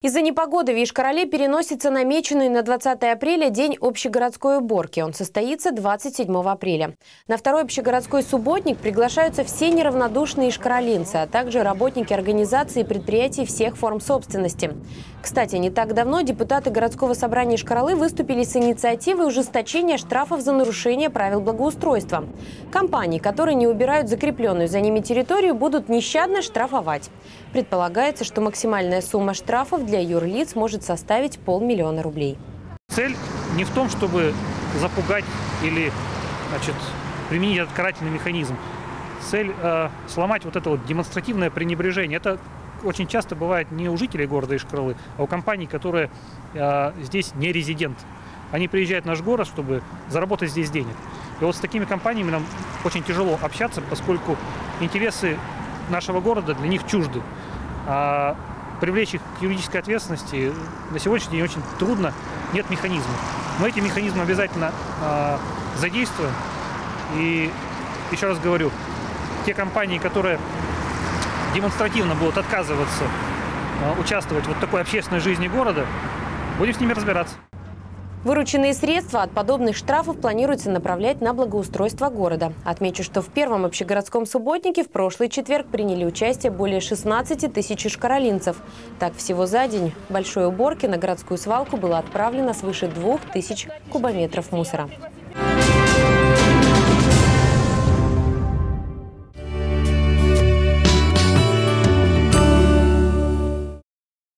Из-за непогоды в Йошкар-Оле переносится намеченный на 20 апреля день общегородской уборки. Он состоится 27 апреля. На второй общегородской субботник приглашаются все неравнодушные йошкар-олинцы, а также работники организаций и предприятий всех форм собственности. Кстати, не так давно депутаты городского собрания Йошкар-Олы выступили с инициативой ужесточения штрафов за нарушение правил благоустройства. Компании, которые не убирают закрепленную за ними территорию, будут нещадно штрафовать. Предполагается, что максимальная сумма штрафов для юрлиц может составить 500 000 рублей. Цель не в том, чтобы запугать или применить этот карательный механизм. Цель сломать вот это вот демонстративное пренебрежение. Это очень часто бывает не у жителей города Йошкар-Олы, а у компаний, которые здесь не резидент. Они приезжают в наш город, чтобы заработать здесь денег. И вот с такими компаниями нам очень тяжело общаться, поскольку интересы нашего города для них чужды. А привлечь их к юридической ответственности на сегодняшний день очень трудно, нет механизма. Мы эти механизмы обязательно задействуем. И еще раз говорю, те компании, которые демонстративно будут отказываться участвовать в такой общественной жизни города, будем с ними разбираться. Вырученные средства от подобных штрафов планируется направлять на благоустройство города. Отмечу, что в первом общегородском субботнике в прошлый четверг приняли участие более 16 000 йошкар-олинцев. Так, всего за день большой уборки на городскую свалку было отправлено свыше 2000 кубометров мусора.